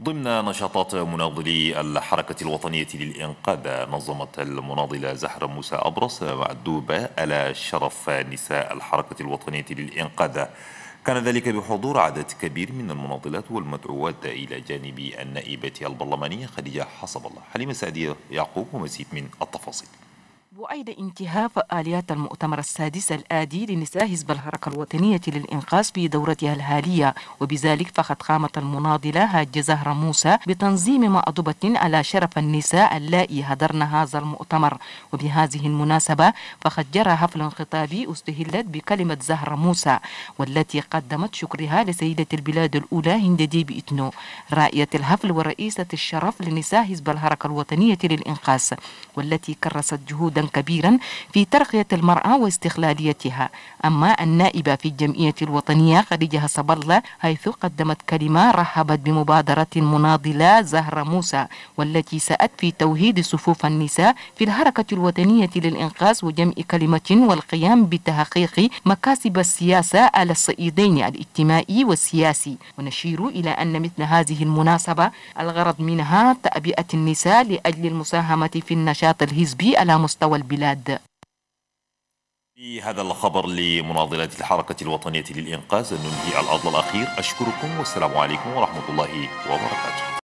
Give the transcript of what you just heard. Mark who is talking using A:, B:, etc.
A: ضمن نشاطات مناضلي الحركة الوطنية للإنقاذ، نظمت المناضلة زهرة موسى أبرص معدوبة على شرف نساء الحركة الوطنية للإنقاذ. كان ذلك بحضور عدد كبير من المناضلات والمدعوات إلى جانب النائبة البرلمانية خديجة حسب الله. حليمة سعدية يعقوب ومزيد من التفاصيل.
B: وأيد انتهاء فعاليات المؤتمر السادس الآدي لنساء حزب الحركة الوطنية للإنقاذ في دورتها الحالية، وبذلك فقد قامت المناضلة هاج زهرة موسى بتنظيم مأدبة على شرف النساء اللائي حضرن هذا المؤتمر. وبهذه المناسبة فقد جرى حفل خطابي استهلت بكلمة زهرة موسى، والتي قدمت شكرها لسيدة البلاد الأولى هند ديبي إتنو رائية الحفل ورئيسة الشرف لنساء حزب الحركة الوطنية للإنقاذ، والتي كرست جهودا كبيرا في ترقية المرأة واستقلاليتها. أما النائبة في الجمعية الوطنية خديجة حسب الله حيث قدمت كلمة رحبت بمبادرة المناضلة زهرة موسى، والتي سأت في توحيد صفوف النساء في الحركة الوطنية للإنقاذ وجمع كلمة والقيام بتحقيق مكاسب السياسة على الصعيدين الاجتماعي والسياسي. ونشير إلى أن مثل هذه المناسبة الغرض منها تعبئة النساء لأجل المساهمة في النشاط الحزبي على مستوى البلاد.
A: في هذا الخبر لمناضلة الحركة الوطنية للإنقاذ ننهي العرض الأخير. أشكركم والسلام عليكم ورحمة الله وبركاته.